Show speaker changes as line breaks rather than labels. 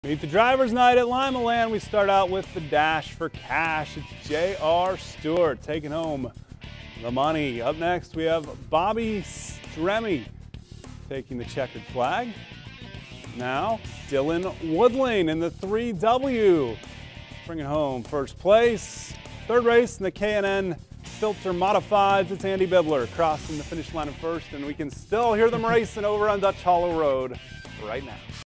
Meet the Drivers Night at Limaland. We start out with the Dash for Cash. It's J.R. Stewart taking home the money. Up next, we have Bobby Stremme taking the checkered flag. Now, Dylan Woodling in the 3W bringing home first place. Third race in the K&N Filter Modifieds. It's Andy Bibler crossing the finish line in first, and we can still hear them racing over on Dutch Hollow Road right now.